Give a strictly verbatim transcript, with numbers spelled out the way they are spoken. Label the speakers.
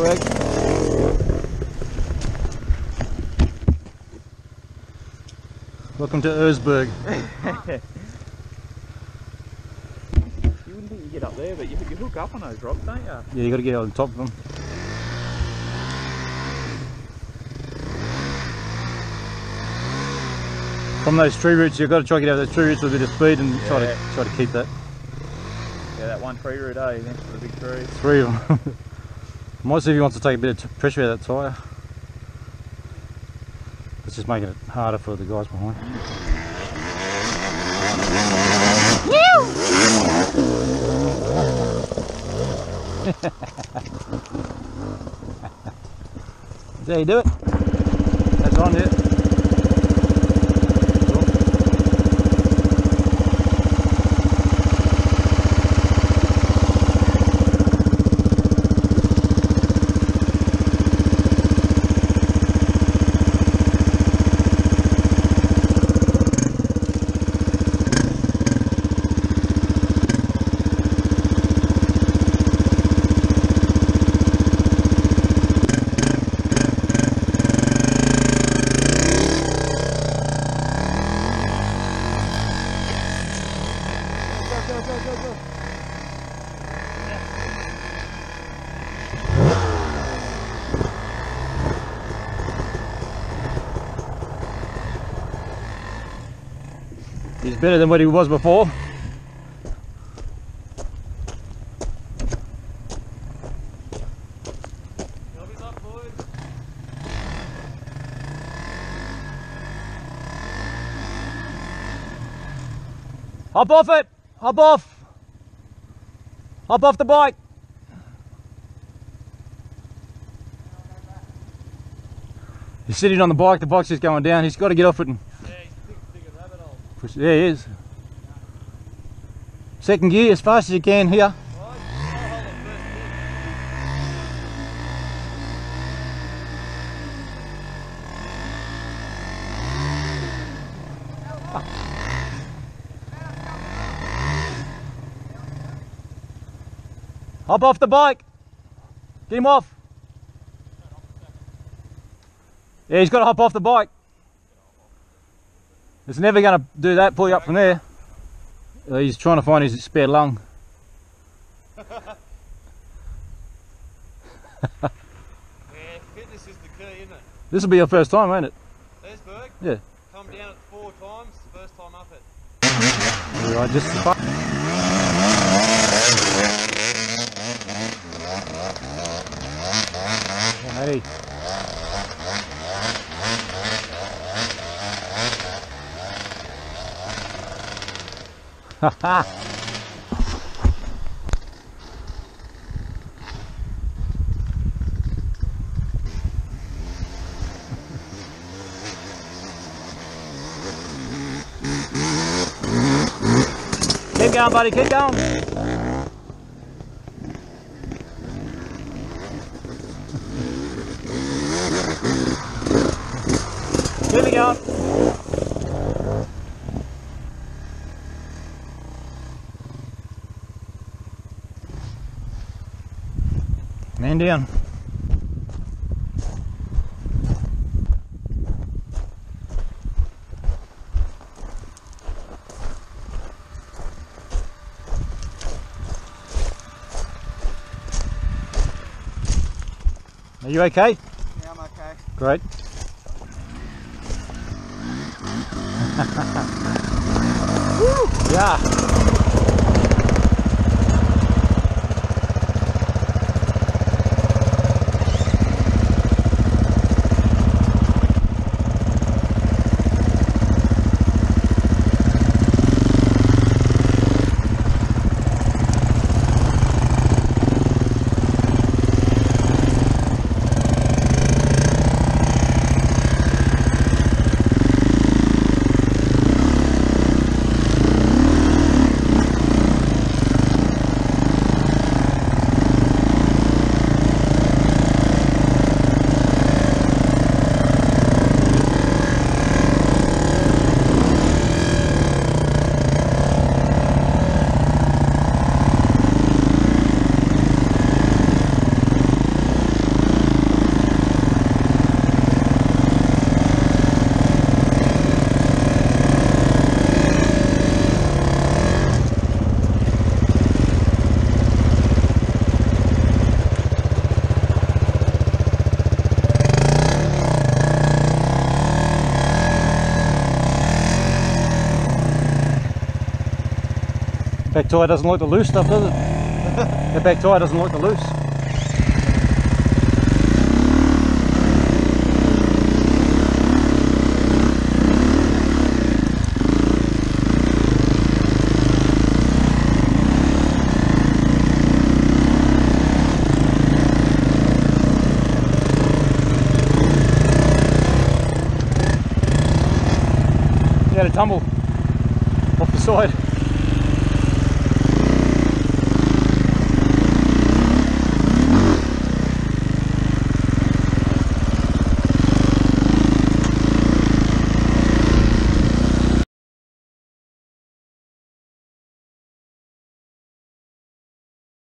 Speaker 1: Erzberg. Welcome to Erzberg.
Speaker 2: You wouldn't think you get up there, but you, you hook up on those rocks, don't you?
Speaker 1: Yeah, you got to get on top of them. From those tree roots, you've got to try to get out of those tree roots with a bit of speed and
Speaker 2: Yeah.
Speaker 1: try to try to keep that.
Speaker 2: Yeah, that one tree root, eh? Next to the big tree.
Speaker 1: Three of them. Might see if he wants to take a bit of t pressure out of that tyre. It's just making it harder for the guys behind. That's how you do it. That's on it. He's better than what he was before. Hop off it! Hop off! Hop off the bike! He's sitting on the bike, the bike's just going down, he's got to get off it and... Push. There he is. Second gear as fast as you can here. Hop off the bike. Get him off. Yeah, he's got to hop off the bike. It's never going to do that, pull you up from there. Uh, he's trying to find his spare lung.
Speaker 3: Yeah, fitness is the key, isn't it?
Speaker 1: This will be your first time, won't it?
Speaker 3: Erzberg?
Speaker 1: Yeah.
Speaker 3: Come down it four times, the first time up it.
Speaker 1: Right, just hey. Ha ha. Keep going, buddy, keep going. Keep it going. Man down. Are you okay?
Speaker 3: Yeah, I'm okay.
Speaker 1: Great. Woo! Yeah. Back tyre doesn't like the loose stuff, does it? The back tyre doesn't like the loose. He had a tumble off the side.